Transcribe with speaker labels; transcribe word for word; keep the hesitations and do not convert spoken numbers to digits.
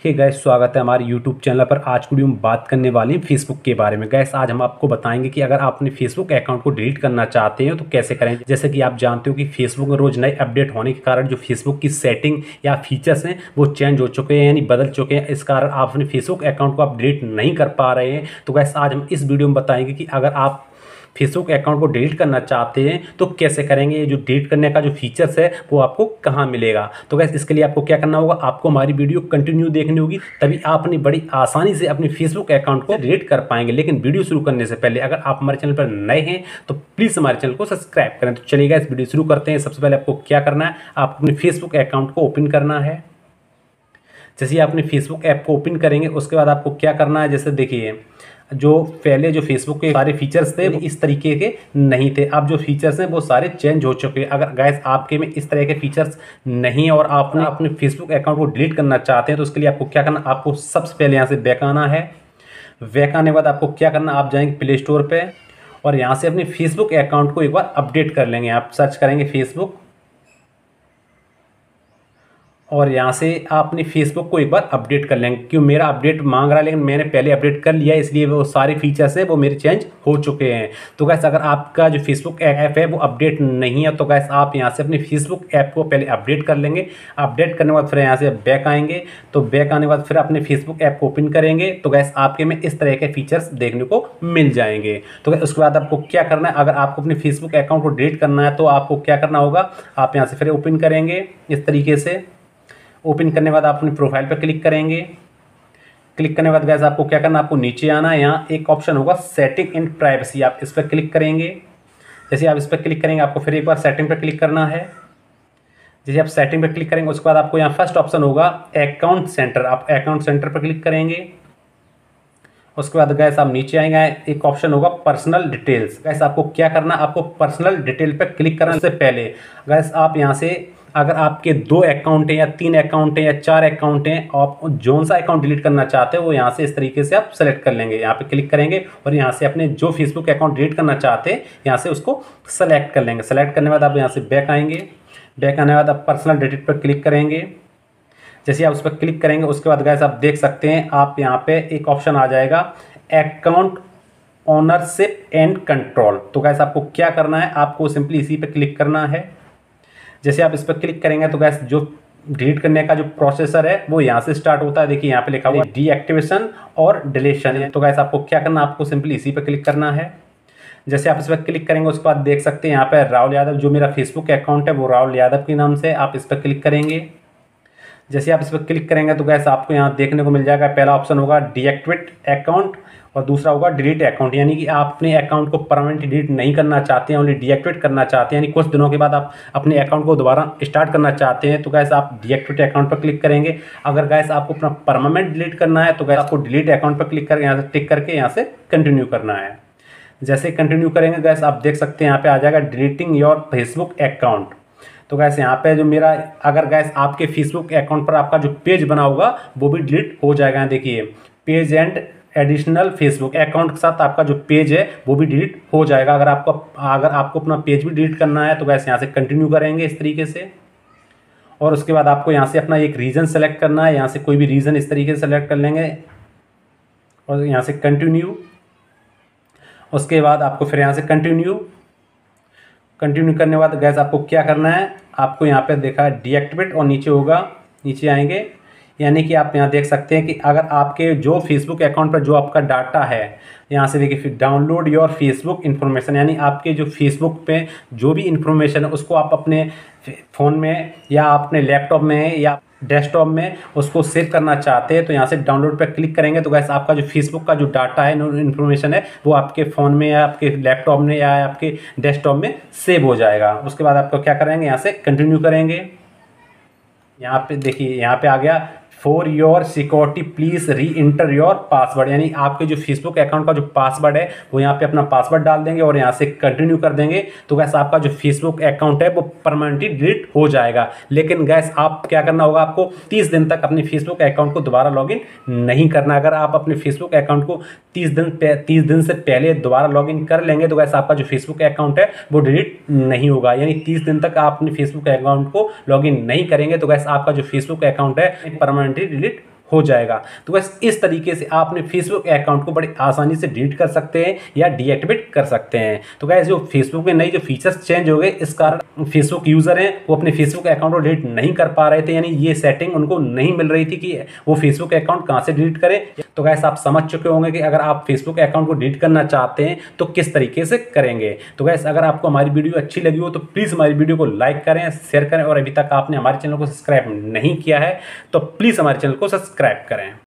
Speaker 1: हे gas, स्वागत है हमारे यूट्यूब चैनल पर। आज की वीडियो में बात करने वाले हैं फेसबुक के बारे में। गैस, आज हम आपको बताएंगे कि अगर आप अपने फेसबुक अकाउंट को डिलीट करना चाहते हैं तो कैसे करें। जैसे कि आप जानते हो कि फेसबुक में रोज नए अपडेट होने के कारण जो फेसबुक की सेटिंग या फीचर्स हैं वो चेंज हो चुके हैं, यानी बदल चुके हैं। इस कारण आप अपने फेसबुक अकाउंट को आप डिलीट नहीं कर पा रहे हैं। तो गैस, आज हम इस वीडियो में बताएंगे कि अगर आप फेसबुक अकाउंट को डिलीट करना चाहते हैं तो कैसे करेंगे। ये जो डिलीट करने का जो फीचर्स है वो आपको कहाँ मिलेगा। तो गैस, इसके लिए आपको क्या करना होगा, आपको हमारी वीडियो कंटिन्यू देखनी होगी, तभी आप अपनी बड़ी आसानी से अपने फेसबुक अकाउंट को डिलीट कर पाएंगे। लेकिन वीडियो शुरू करने से पहले अगर आप हमारे चैनल पर नए हैं तो प्लीज़ हमारे चैनल को सब्सक्राइब करें। तो चलिएगा, इस वीडियो शुरू करते हैं। सबसे पहले आपको क्या करना है, आप अपने फेसबुक अकाउंट को ओपन करना है। जैसे आप अपने फेसबुक ऐप को ओपन करेंगे उसके बाद आपको क्या करना है, जैसे देखिए जो पहले जो फेसबुक के सारे फीचर्स थे वो इस तरीके के नहीं थे। अब जो फीचर्स हैं वो सारे चेंज हो चुके हैं। अगर गाइस आपके में इस तरह के फीचर्स नहीं है और आपने अपने फेसबुक अकाउंट को डिलीट करना चाहते हैं तो उसके लिए आपको क्या करना, आपको सबसे पहले यहाँ से बैक आना है। बैक आने के बाद आपको क्या करना, आप जाएंगे प्ले स्टोर पर और यहाँ से अपने फेसबुक अकाउंट को एक बार अपडेट कर लेंगे। आप सर्च करेंगे फेसबुक और यहाँ से आप अपनी फेसबुक को एक बार अपडेट कर लेंगे। क्यों मेरा अपडेट मांग रहा है, लेकिन मैंने पहले अपडेट कर लिया है, इसलिए वो सारे फीचर्स हैं वो मेरे चेंज हो चुके हैं। तो गैस, अगर आपका जो फेसबुक ऐप है वो अपडेट नहीं है तो गैस आप यहाँ से अपनी फेसबुक ऐप को पहले अपडेट कर लेंगे। अपडेट करने के बाद फिर यहाँ से बैक आएंगे। तो बैक आने के बाद फिर अपने फेसबुक ऐप को ओपन करेंगे तो गैस आपके में इस तरह के फीचर्स देखने को मिल जाएंगे। तो उसके बाद आपको क्या करना है, अगर आपको अपने फेसबुक अकाउंट को डिलीट करना है तो आपको क्या करना होगा, आप यहाँ से फिर ओपन करेंगे। इस तरीके से ओपन करने के बाद आप अपनी प्रोफाइल पर क्लिक करेंगे। क्लिक करने के बाद गैस आपको क्या करना, आपको नीचे आना है। यहाँ एक ऑप्शन होगा सेटिंग इन प्राइवेसी, आप इस पर क्लिक करेंगे। जैसे आप इस पर क्लिक करेंगे आपको फिर एक बार सेटिंग पर क्लिक करना है। जैसे आप सेटिंग पर क्लिक करेंगे उसके बाद आपको यहाँ फर्स्ट ऑप्शन होगा अकाउंट सेंटर, आप अकाउंट सेंटर पर क्लिक करेंगे। उसके बाद गैस आप नीचे आएंगे, एक ऑप्शन होगा पर्सनल डिटेल्स। गैस आपको क्या करना, आपको पर्सनल डिटेल पर क्लिक करने से पहले गैस आप यहाँ से अगर आपके दो अकाउंट हैं या तीन अकाउंट हैं या चार अकाउंट हैं, आप जोन सा अकाउंट डिलीट करना चाहते हैं वो यहाँ से इस तरीके से आप सेलेक्ट कर लेंगे। यहाँ पे क्लिक करेंगे और यहाँ से अपने जो फेसबुक अकाउंट डिलीट करना चाहते हैं यहाँ से उसको सेलेक्ट कर लेंगे। सेलेक्ट करने के बाद आप यहाँ से बैक आएंगे। बैक आने के बाद आप पर्सनल डिटेल पर क्लिक करेंगे। जैसे आप उस पर क्लिक करेंगे उसके बाद गैस आप देख सकते हैं, आप यहाँ पे एक ऑप्शन आ जाएगा अकाउंट ओनरशिप एंड कंट्रोल। तो गैस आपको क्या करना है, आपको सिंपली इसी पे क्लिक करना है। जैसे आप इस पर क्लिक करेंगे तो गैस जो डिलीट करने का जो प्रोसेसर है वो यहाँ से स्टार्ट होता है। देखिए यहाँ पे लिखा हुआ है डीएक्टिवेशन और डिलीशन है। तो गैस आपको क्या करना, आपको सिंपली इसी पे क्लिक करना है। जैसे आप इस पर क्लिक करेंगे उसके बाद देख सकते हैं यहाँ पे राहुल यादव, जो मेरा फेसबुक अकाउंट है वो राहुल यादव के नाम से, आप इस पर क्लिक करेंगे। जैसे आप इस पर क्लिक करेंगे तो गैस आपको यहाँ देखने को मिल जाएगा, पहला ऑप्शन होगा डीएक्टिवेट अकाउंट और दूसरा होगा डिलीट अकाउंट, यानी कि आप अपने अकाउंट को परमानेंटली डिलीट नहीं करना चाहते हैं, ओनली डीएक्टिवेट करना चाहते हैं, यानी कुछ दिनों के बाद आप अपने अकाउंट को दोबारा स्टार्ट करना चाहते हैं। तो गैस आप डीएक्टिवेट अकाउंट पर क्लिक करेंगे। अगर गैस आपको अपना परमानेंट डिलीट करना है तो गैस आपको डिलीट अकाउंट पर क्लिक करके यहाँ से टिक करके यहाँ से कंटिन्यू करना है। जैसे कंटिन्यू करेंगे गैस आप देख सकते हैं यहाँ पे आ जाएगा डिलीटिंग योर फेसबुक अकाउंट। तो गैस यहाँ पे जो मेरा, अगर गैस आपके फेसबुक अकाउंट पर आपका जो पेज बना होगा वो भी डिलीट हो जाएगा। देखिए page and additional Facebook account के साथ आपका जो पेज है वो भी डिलीट हो जाएगा। अगर आपको अगर आपको अपना पेज भी डिलीट करना है तो गैस यहाँ से कंटिन्यू करेंगे इस तरीके से और उसके बाद आपको यहाँ से अपना एक रीजन सेलेक्ट करना है। यहाँ से कोई भी रीजन इस तरीके से सेलेक्ट कर लेंगे और यहाँ से कंटिन्यू। उसके बाद आपको फिर यहाँ से कंटिन्यू कंटिन्यू करने के बाद गैस आपको क्या करना है, आपको यहाँ पे देखा है डीएक्टिवेट और नीचे होगा, नीचे आएंगे, यानी कि आप यहाँ देख सकते हैं कि अगर आपके जो फेसबुक अकाउंट पर जो आपका डाटा है यहाँ से देखिए फिर डाउनलोड योर फेसबुक इन्फॉर्मेशन, यानी आपके जो फेसबुक पे जो भी इन्फॉर्मेशन है उसको आप अपने फ़ोन में या अपने लैपटॉप में या डेस्कटॉप में उसको सेव करना चाहते हैं तो यहाँ से डाउनलोड पर क्लिक करेंगे तो गैस आपका जो फेसबुक का जो डाटा है, इन्फॉर्मेशन है वो आपके फ़ोन में या आपके लैपटॉप में या आपके डेस्कटॉप में सेव हो जाएगा। उसके बाद आपको क्या करेंगे, यहाँ से कंटिन्यू करेंगे। यहाँ पे देखिए यहाँ पे आ गया for your security please reenter your password, यानी आपके जो फेसबुक अकाउंट का जो पासवर्ड है वो यहाँ पे अपना पासवर्ड डाल देंगे और यहाँ से कंटिन्यू कर देंगे। तो गैस आपका जो फेसबुक अकाउंट है वो परमानेंटली डिलीट हो जाएगा। लेकिन गैस आप क्या करना होगा, आपको तीस दिन तक अपने फेसबुक अकाउंट को दोबारा लॉगिन नहीं करना। अगर आप अपने फेसबुक अकाउंट को तीस दिन तीस दिन से पहले दोबारा लॉगिन कर लेंगे तो गैस आपका जो फेसबुक अकाउंट है वो डिलीट नहीं होगा। यानी तीस दिन तक आप अपने फेसबुक अकाउंट को लॉगिन नहीं करेंगे तो गैस आपका जो फेसबुक अकाउंट है परमानेंटली डिलीट हो जाएगा। तो बस इस तरीके से आप अपने फेसबुक अकाउंट को बड़ी आसानी से डिलीट कर सकते हैं या डीएक्टिवेट कर सकते हैं। तो गाइस जो फेसबुक में नई जो फीचर्स चेंज हो गए, इस कारण फेसबुक यूजर हैं वो अपने फेसबुक अकाउंट को डिलीट नहीं कर पा रहे थे, यानी ये सेटिंग उनको नहीं मिल रही थी कि वो फेसबुक अकाउंट कहां से डिलीट करें। तो गाइस आप समझ चुके होंगे कि अगर आप फेसबुक अकाउंट को डिलीट करना चाहते हैं तो किस तरीके से करेंगे। तो गाइस अगर आपको हमारी वीडियो अच्छी लगी हो तो प्लीज़ हमारी वीडियो को लाइक करें, शेयर करें, और अभी तक आपने हमारे चैनल को सब्सक्राइब नहीं किया है तो प्लीज़ हमारे चैनल को सब्सक्राइब करें।